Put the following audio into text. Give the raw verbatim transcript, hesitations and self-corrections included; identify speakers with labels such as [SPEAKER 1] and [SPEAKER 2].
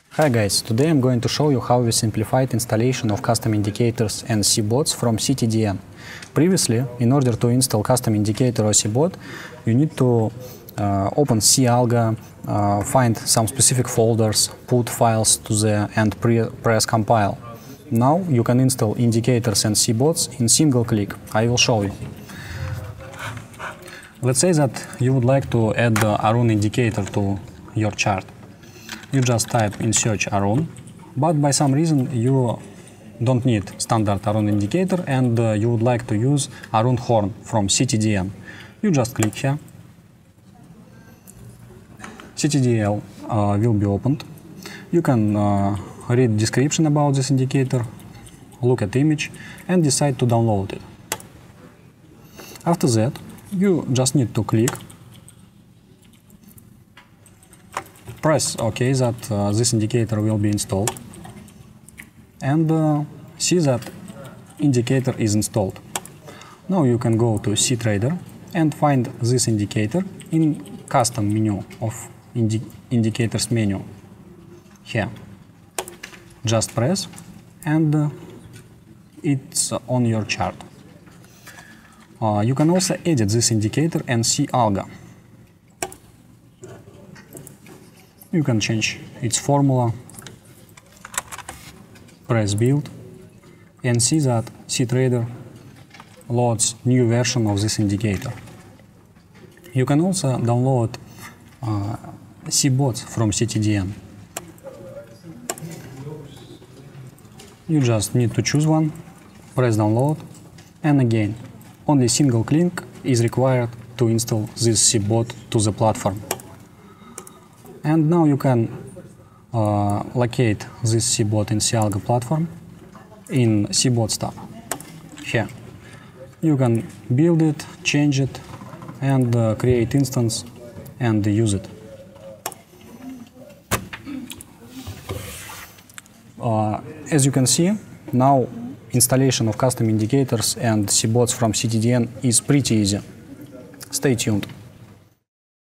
[SPEAKER 1] Hi guys, today I'm going to show you how we simplified installation of custom indicators and C bots from C T D N. Previously, in order to install custom indicator or C bot, you need to uh, open CAlga, uh, find some specific folders, put files to the and pre press compile. Now you can install indicators and C bots in single click. I will show you. Let's say that you would like to add the Arun indicator to your chart. You just type in search Arun, but by some reason you don't need standard Arun indicator and uh, you would like to use Arun Horn from C T D N. You just click here. C T D L uh, will be opened. You can uh, read description about this indicator, look at image and decide to download it. After that, you just need to click, press OK that uh, this indicator will be installed, and uh, see that indicator is installed. Now you can go to CTrader and find this indicator in custom menu of indi indicators menu. Here, just press and uh, it's on your chart. Uh, you can also edit this indicator and see CAlga. You can change its formula, press build, and see that CTrader loads new version of this indicator. You can also download uh, C bots from C T D N. You just need to choose one, press download, and again, only single click is required to install this C bot to the platform. And now you can uh, locate this C bot in CAlga platform in C bots tab. Here, you can build it, change it, and uh, create instance and use it. Uh, as you can see, now installation of custom indicators and C bots from C T D N is pretty easy. Stay tuned.